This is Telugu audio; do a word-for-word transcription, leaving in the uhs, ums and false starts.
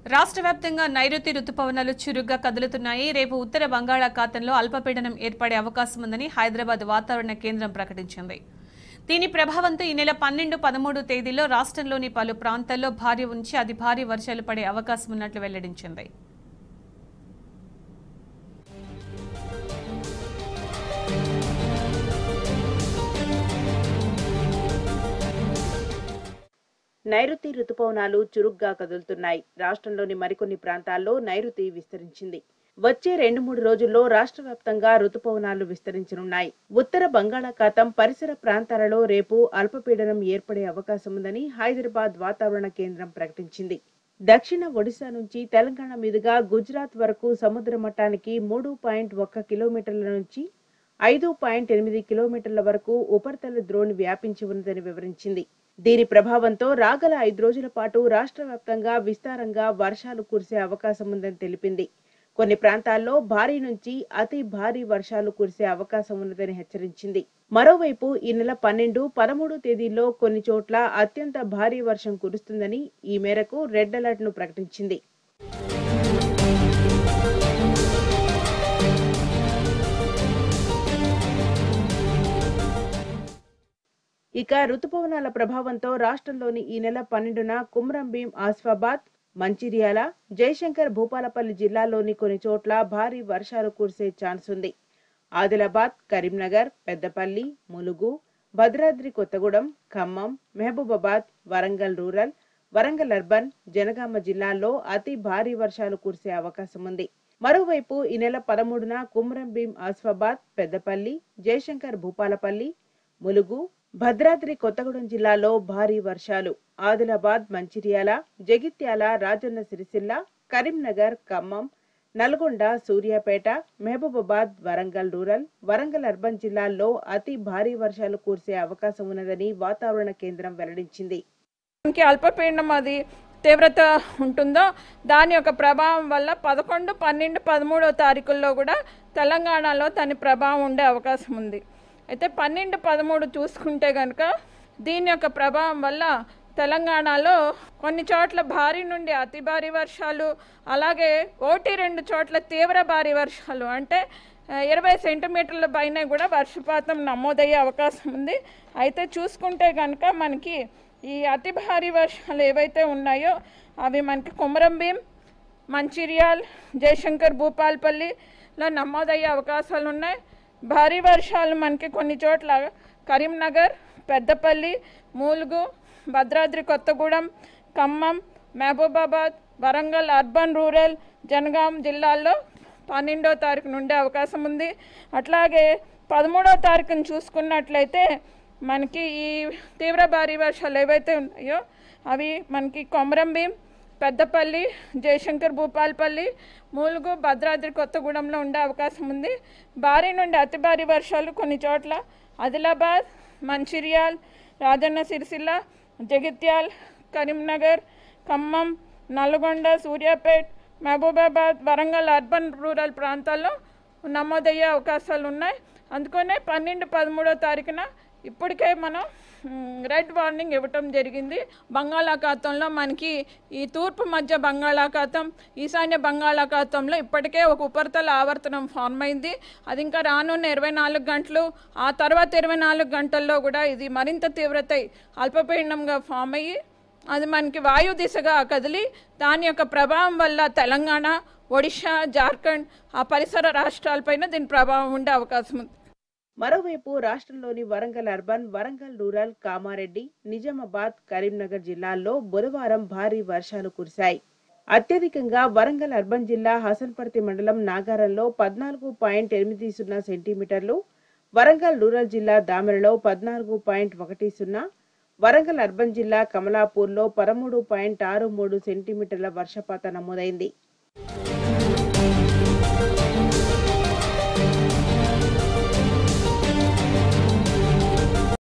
రాష్ట్ర వ్యాప్తంగా నైరుతి రుతుపవనాలు చురుగ్గా కదులుతున్నాయి. రేపు ఉత్తర బంగాళాఖాతంలో అల్పపీడనం ఏర్పడే అవకాశం ఉందని హైదరాబాద్ వాతావరణ కేంద్రం ప్రకటించింది. దీని ప్రభావంతో ఈ నెల పన్నెండు పదమూడు తేదీల్లో రాష్ట్రంలోని పలు ప్రాంతాల్లో భారీ నుంచి అతి భారీ వర్షాలు పడే అవకాశం ఉన్నట్లు వెల్లడించింది. నైరుతి రుతుపవనాలు చురుగ్గా కదులుతున్నాయి. రాష్ట్రంలోని మరికొన్ని ప్రాంతాల్లో నైరుతి విస్తరించింది. వచ్చే రెండు మూడు రోజుల్లో రాష్ట్ర వ్యాప్తంగా రుతుపవనాలు విస్తరించనున్నాయి. ఉత్తర బంగాళాఖాతం పరిసర ప్రాంతాలలో రేపు అల్పపీడనం ఏర్పడే అవకాశం ఉందని హైదరాబాద్ వాతావరణ కేంద్రం ప్రకటించింది. దక్షిణ ఒడిశా నుంచి తెలంగాణ మీదుగా గుజరాత్ వరకు సముద్ర మట్టానికి మూడు పాయింట్ ఒక్క కిలోమీటర్ల నుంచి ఐదు పాయింట్ ఎనిమిది కిలోమీటర్ల వరకు ఉపరితల ద్రోణి వ్యాపించి ఉన్నదని వివరించింది. దీని ప్రభావంతో రాగల ఐదు రోజుల పాటు రాష్ట్ర వ్యాప్తంగా విస్తారంగా వర్షాలు కురిసే అవకాశం ఉందని తెలిపింది. కొన్ని ప్రాంతాల్లో భారీ నుంచి అతి భారీ వర్షాలు కురిసే అవకాశం ఉన్నదని హెచ్చరించింది. మరోవైపు ఈ నెల పన్నెండు పదమూడు తేదీల్లో కొన్ని చోట్ల అత్యంత భారీ వర్షం కురుస్తుందని ఈ మేరకు రెడ్ అలర్ట్ ను ప్రకటించింది. ఇక రుతుపవనాల ప్రభావంతో రాష్ట్రంలోని ఈ నెల పన్నెండున కుమ్రంభీం, ఆసిఫాబాద్, మంచిర్యాల, జయశంకర్ భూపాలపల్లి జిల్లాల్లోని కొన్ని చోట్ల భారీ వర్షాలు కురిసే ఛాన్స్ ఉంది. ఆదిలాబాద్, కరీంనగర్, పెద్దపల్లి, ములుగు, భద్రాద్రి కొత్తగూడెం, ఖమ్మం, మహబూబాబాద్, వరంగల్ రూరల్, వరంగల్ అర్బన్, జనగామ జిల్లాల్లో అతి భారీ వర్షాలు కురిసే అవకాశం ఉంది. మరోవైపు ఈ నెల పదమూడున కుమ్రంభీం, ఆసిఫాబాద్, పెద్దపల్లి, జయశంకర్ భూపాలపల్లి, ములుగు, భద్రాద్రి కొత్తగూడెం జిల్లాలో భారీ వర్షాలు, ఆదిలాబాద్, మంచిర్యాల, జగిత్యాల, రాజన్న సిరిసిల్ల, కరీంనగర్, ఖమ్మం, నల్గొండ, సూర్యాపేట, మహబూబాబాద్, వరంగల్ రూరల్, వరంగల్ అర్బన్ జిల్లాల్లో అతి భారీ వర్షాలు కురిసే అవకాశం ఉన్నదని వాతావరణ కేంద్రం వెల్లడించింది. అల్పపీడనం అది తీవ్రత ఉంటుందో దాని యొక్క ప్రభావం వల్ల పదకొండు పన్నెండు పదమూడో తారీఖుల్లో కూడా తెలంగాణలో దాని ప్రభావం ఉండే అవకాశం ఉంది. అయితే పన్నెండు పదమూడు చూసుకుంటే కనుక దీని యొక్క ప్రభావం వల్ల తెలంగాణలో కొన్ని చోట్ల భారీ నుండి అతి భారీ వర్షాలు, అలాగే ఒకటి రెండు చోట్ల తీవ్ర భారీ వర్షాలు అంటే ఇరవై సెంటీమీటర్ల పైన కూడా వర్షపాతం నమోదయ్యే అవకాశం ఉంది. అయితే చూసుకుంటే కనుక మనకి ఈ అతి భారీ వర్షాలు ఏవైతే ఉన్నాయో అవి మనకి కుమ్రంభీం, మంచిర్యాల్, జయశంకర్ భూపాలపల్లిలో నమోదయ్యే అవకాశాలు ఉన్నాయి. భారీ వర్షాలు మనకి కొన్ని చోట్ల కరీంనగర్, పెద్దపల్లి, ములుగు, భద్రాద్రి కొత్తగూడెం, ఖమ్మం, మహబూబాబాద్, వరంగల్ అర్బన్ రూరల్, జనగాం జిల్లాల్లో పన్నెండో తారీఖు నుండే అవకాశం ఉంది. అట్లాగే పదమూడో తారీఖును చూసుకున్నట్లయితే మనకి ఈ తీవ్ర భారీ వర్షాలు ఏవైతే ఉన్నాయో అవి మనకి కొమరంభీం, పెద్దపల్లి, జయశంకర్ భూపాలపల్లి, ములుగు, భద్రాద్రి కొత్తగూడెంలో ఉండే అవకాశం ఉంది. భారీ నుండి అతి భారీ వర్షాలు కొన్ని చోట్ల ఆదిలాబాద్, మంచిర్యాల్, రాజన్న సిరిసిల్ల, జగిత్యాల్, కరీంనగర్, ఖమ్మం, నల్గొండ, సూర్యాపేట్, మహబూబాబాద్, వరంగల్ అర్బన్ రూరల్ ప్రాంతాల్లో నమోదయ్యే అవకాశాలు ఉన్నాయి. అందుకనే పన్నెండు పదమూడో తారీఖున ఇప్పటికే మనం రెడ్ వార్నింగ్ ఇవ్వటం జరిగింది. బంగాళాఖాతంలో మనకి ఈ తూర్పు మధ్య బంగాళాఖాతం, ఈశాన్య బంగాళాఖాతంలో ఇప్పటికే ఒక ఉపరితల ఆవర్తనం ఫార్మ్ అయింది. అది ఇంకా రానున్న ఇరవై నాలుగు గంటలు ఆ తర్వాత ఇరవై నాలుగు గంటల్లో కూడా ఇది మరింత తీవ్రత అల్పపీడనంగా ఫామ్ అయ్యి అది మనకి వాయు దిశగా కదిలి దాని యొక్క ప్రభావం వల్ల తెలంగాణ, ఒడిశా, జార్ఖండ్ ఆ పరిసర రాష్ట్రాలపైన దీని ప్రభావం ఉండే అవకాశం ఉంది. మరోవైపు రాష్ట్రంలోని వరంగల్ అర్బన్, వరంగల్ రూరల్, కామారెడ్డి, నిజామాబాద్, కరీంనగర్ జిల్లాల్లో బుధవారం భారీ వర్షాలు కురిశాయి. అత్యధికంగా వరంగల్ అర్బన్ జిల్లా హసన్పర్తి మండలం నాగారంలో పద్నాలుగు పాయింట్ ఎనిమిది సున్నా సెంటీమీటర్లు, వరంగల్ రూరల్ జిల్లా దామెరలో పద్నాలుగు పాయింట్ ఒకటి సున్నా, వరంగల్ అర్బన్ జిల్లా కమలాపూర్లో పదమూడు పాయింట్ ఆరు మూడు సెంటీమీటర్ల వర్షపాతం నమోదైంది.